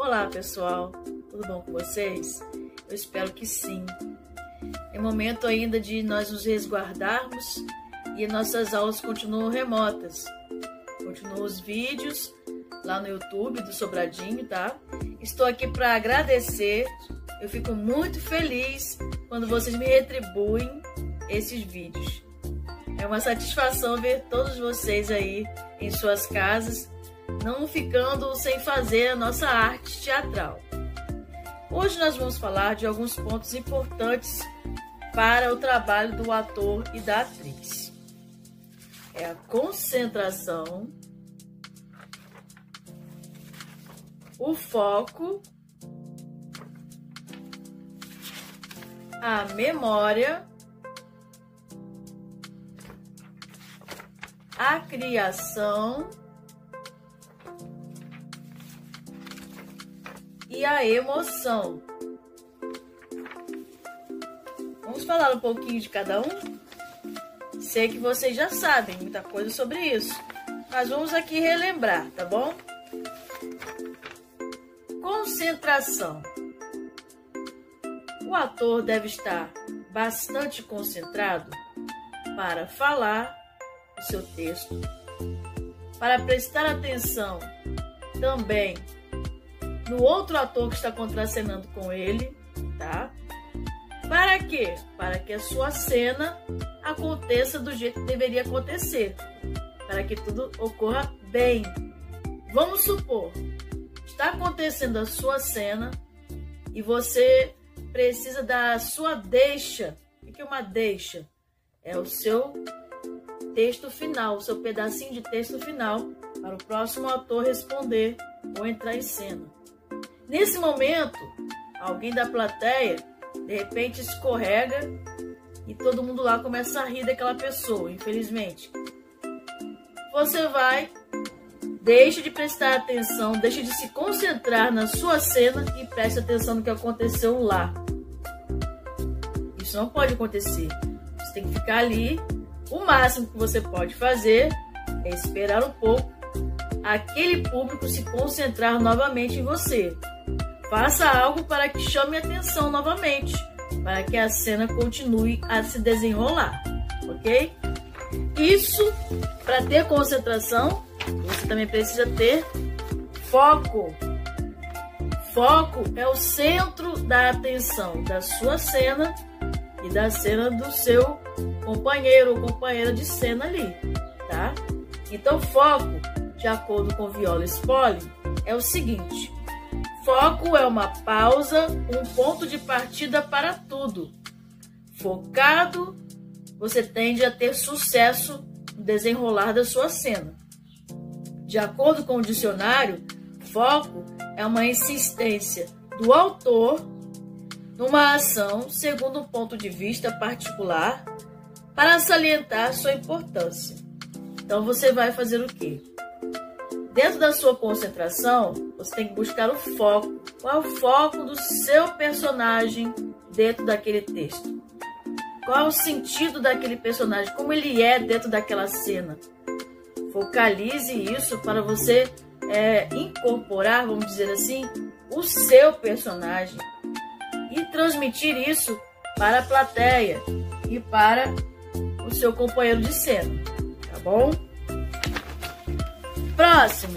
Olá pessoal, tudo bom com vocês? Eu espero que sim. É momento ainda de nós nos resguardarmos e nossas aulas continuam remotas. Continuam os vídeos lá no YouTube do Sobradinho, tá? Estou aqui para agradecer. Eu fico muito feliz quando vocês me retribuem esses vídeos. É uma satisfação ver todos vocês aí em suas casas, não ficando sem fazer a nossa arte teatral. Hoje nós vamos falar de alguns pontos importantes para o trabalho do ator e da atriz. É a concentração, o foco, a memória, a criação e a emoção. Vamos falar um pouquinho de cada um? Sei que vocês já sabem muita coisa sobre isso, mas vamos aqui relembrar, tá bom? Concentração. O ator deve estar bastante concentrado para falar o seu texto, para prestar atenção também no outro ator que está contracenando com ele, tá? Para quê? Para que a sua cena aconteça do jeito que deveria acontecer, para que tudo ocorra bem. Vamos supor, está acontecendo a sua cena e você precisa da sua deixa. O que é uma deixa? É o seu texto final, o seu pedacinho de texto final para o próximo ator responder ou entrar em cena. Nesse momento, alguém da plateia, de repente, escorrega e todo mundo lá começa a rir daquela pessoa, infelizmente. Você vai, deixe de prestar atenção, deixe de se concentrar na sua cena e preste atenção no que aconteceu lá. Isso não pode acontecer. Você tem que ficar ali. O máximo que você pode fazer é esperar um pouco aquele público se concentrar novamente em você. Faça algo para que chame a atenção novamente, para que a cena continue a se desenrolar, ok? Isso, para ter concentração, você também precisa ter foco. Foco é o centro da atenção da sua cena e da cena do seu companheiro ou companheira de cena ali, tá? Então, foco, de acordo com Viola Spolin, é o seguinte: foco é uma pausa, um ponto de partida para tudo. Focado, você tende a ter sucesso no desenrolar da sua cena. De acordo com o dicionário, foco é uma insistência do autor numa ação segundo um ponto de vista particular para salientar sua importância. Então você vai fazer o quê? Dentro da sua concentração, você tem que buscar o foco. Qual é o foco do seu personagem dentro daquele texto? Qual é o sentido daquele personagem? Como ele é dentro daquela cena? Focalize isso para você incorporar, vamos dizer assim, o seu personagem e transmitir isso para a plateia e para o seu companheiro de cena, tá bom? Próximo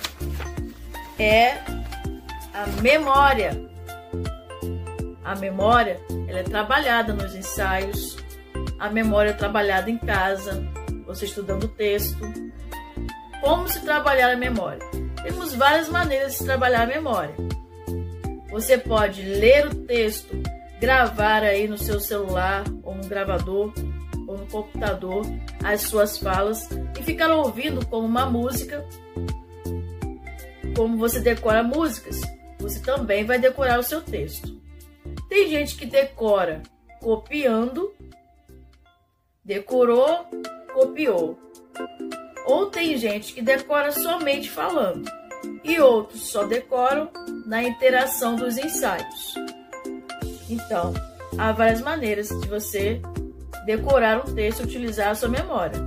é a memória. A memória, ela é trabalhada nos ensaios, a memória é trabalhada em casa, você estudando o texto. Como se trabalhar a memória? Temos várias maneiras de trabalhar a memória. Você pode ler o texto, gravar aí no seu celular ou no gravador ou no computador as suas falas e ficar ouvindo como uma música. Como você decora músicas, você também vai decorar o seu texto. Tem gente que decora copiando, decorou, copiou. Ou tem gente que decora somente falando e outros só decoram na interação dos ensaios. Então, há várias maneiras de você decorar um texto e utilizar a sua memória.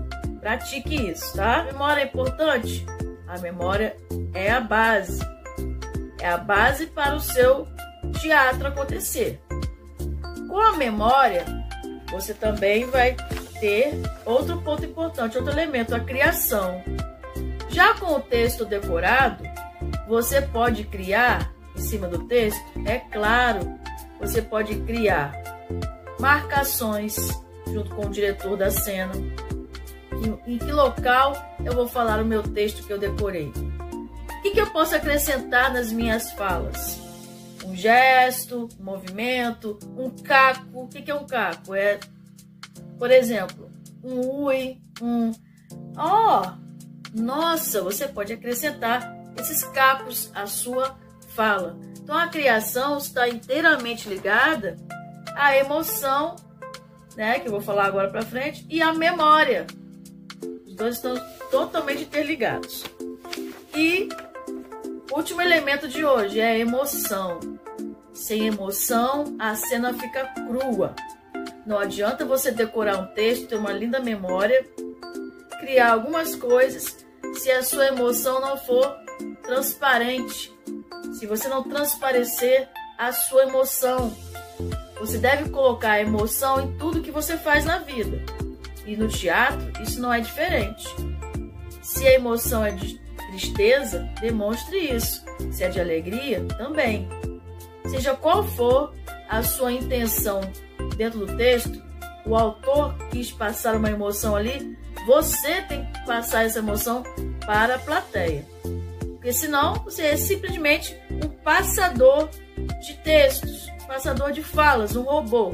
Pratique isso, tá? A memória é importante? A memória é a base. É a base para o seu teatro acontecer. Com a memória, você também vai ter outro ponto importante, outro elemento, a criação. Já com o texto decorado, você pode criar, em cima do texto, é claro, você pode criar marcações junto com o diretor da cena. Em que local eu vou falar o meu texto que eu decorei? O que eu posso acrescentar nas minhas falas? Um gesto, um movimento, um caco. O que é um caco? É, por exemplo, um ui, um ó. Nossa, você pode acrescentar esses cacos à sua fala. Então a criação está inteiramente ligada à emoção, né, que eu vou falar agora para frente, e à memória. Os dois estão totalmente interligados. E o último elemento de hoje é a emoção. Sem emoção, a cena fica crua. Não adianta você decorar um texto, ter uma linda memória, criar algumas coisas, se a sua emoção não for transparente. Se você não transparecer a sua emoção. Você deve colocar a emoção em tudo que você faz na vida. E no teatro, isso não é diferente. Se a emoção é de tristeza, demonstre isso. Se é de alegria, também. Seja qual for a sua intenção dentro do texto, o autor quis passar uma emoção ali, você tem que passar essa emoção para a plateia. Porque senão você é simplesmente um passador de textos, um passador de falas, um robô.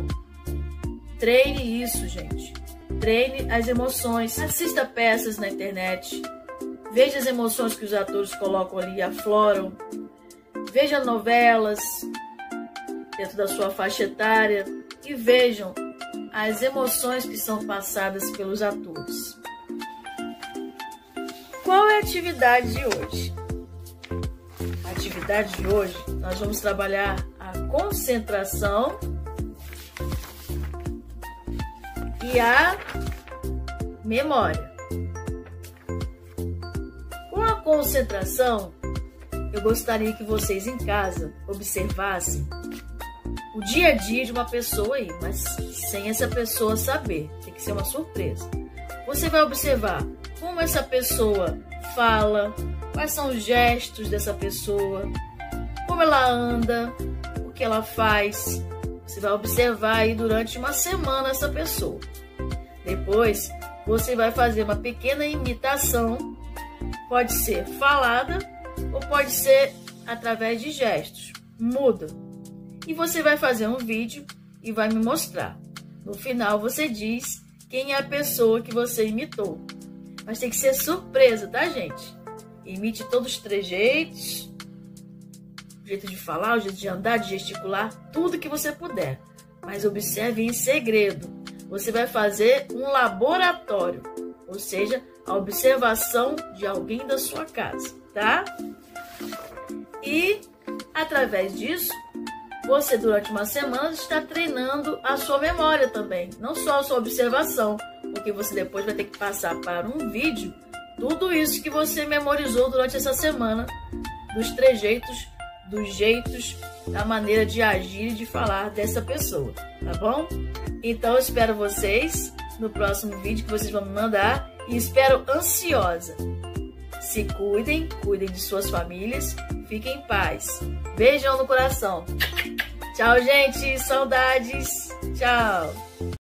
Treine isso, gente. Treine as emoções. Assista peças na internet. Veja as emoções que os atores colocam ali, afloram. Veja novelas dentro da sua faixa etária e vejam as emoções que são passadas pelos atores. Qual é a atividade de hoje? A atividade de hoje, nós vamos trabalhar a concentração e a memória. Com a concentração, eu gostaria que vocês em casa observassem o dia a dia de uma pessoa aí, mas sem essa pessoa saber. Tem que ser uma surpresa. Você vai observar como essa pessoa fala, quais são os gestos dessa pessoa, como ela anda, o que ela faz. Você vai observar aí durante uma semana essa pessoa. Depois, você vai fazer uma pequena imitação. Pode ser falada ou pode ser através de gestos. Muda. E você vai fazer um vídeo e vai me mostrar. No final você diz quem é a pessoa que você imitou. Mas tem que ser surpresa, tá, gente? Imite todos os trejeitos, o jeito de falar, o jeito de andar, de gesticular, tudo que você puder. Mas observe em segredo. Você vai fazer um laboratório, ou seja, a observação de alguém da sua casa, tá? E, através disso, você, durante uma semana, está treinando a sua memória também. Não só a sua observação, porque você depois vai ter que passar para um vídeo tudo isso que você memorizou durante essa semana, dos trejeitos, dos jeitos, da maneira de agir e de falar dessa pessoa, tá bom? Então, eu espero vocês no próximo vídeo que vocês vão me mandar e espero ansiosa. Se cuidem, cuidem de suas famílias, fiquem em paz. Beijão no coração. Tchau, gente. Saudades. Tchau.